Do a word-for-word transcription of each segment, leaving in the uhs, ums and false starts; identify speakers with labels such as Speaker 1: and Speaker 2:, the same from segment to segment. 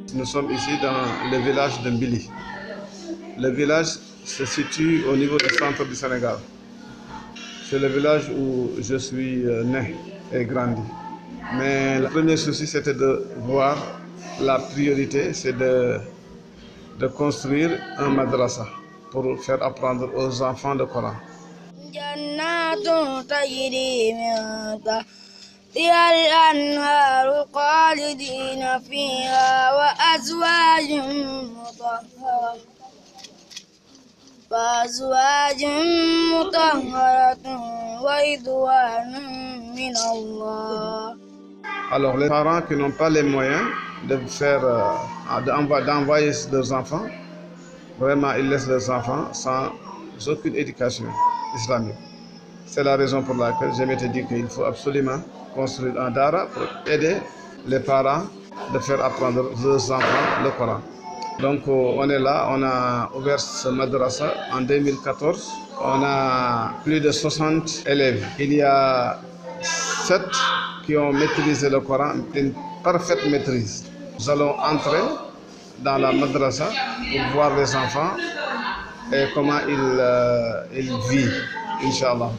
Speaker 1: Nous sommes ici dans le village de Mbili. Le village se situe au niveau du centre du Sénégal. C'est le village où je suis né et grandi. Mais le premier souci, c'était de voir la priorité, c'est de, de construire un madrasa pour faire apprendre aux enfants le Coran. Alors les parents qui n'ont pas les moyens de faire, euh, d'envoyer leurs enfants, vraiment ils laissent leurs enfants sans aucune éducation islamique. C'est la raison pour laquelle je m'étais dit qu'il faut absolument construire un dara pour aider les parents de faire apprendre leurs enfants le Coran. Donc on est là, on a ouvert ce madrasa en deux mille quatorze. On a plus de soixante élèves. Il y a sept qui ont maîtrisé le Coran, une parfaite maîtrise. Nous allons entrer dans la madrasa pour voir les enfants et comment ils, euh, ils vivent, Inch'Allah.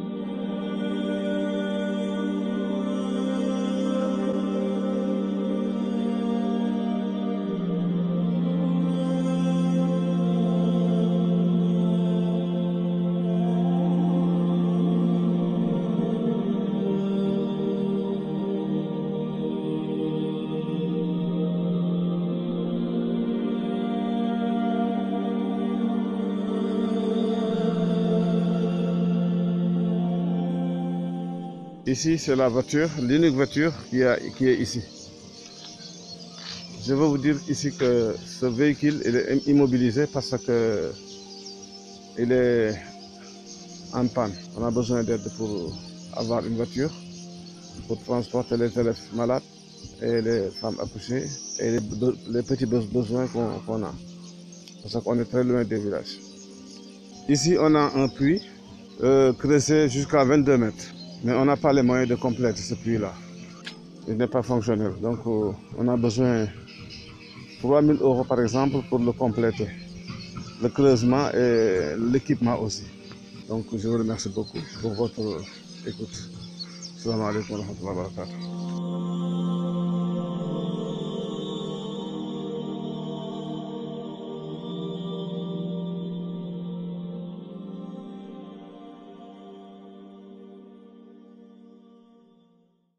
Speaker 1: Ici, c'est la voiture, l'unique voiture qui, a, qui est ici. Je veux vous dire ici que ce véhicule il est immobilisé parce que il est en panne. On a besoin d'aide pour avoir une voiture pour transporter les élèves malades et les femmes accouchées et les, les petits besoins qu'on qu'on a. Parce qu'on est très loin des villages. Ici, on a un puits euh, creusé jusqu'à vingt-deux mètres. Mais on n'a pas les moyens de compléter ce puits-là. Il n'est pas fonctionnel. Donc euh, on a besoin de trois mille euros par exemple pour le compléter. Le creusement et l'équipement aussi. Donc je vous remercie beaucoup pour votre écoute. Assalamu alaikum wa rahmatullahi wa barakatuh.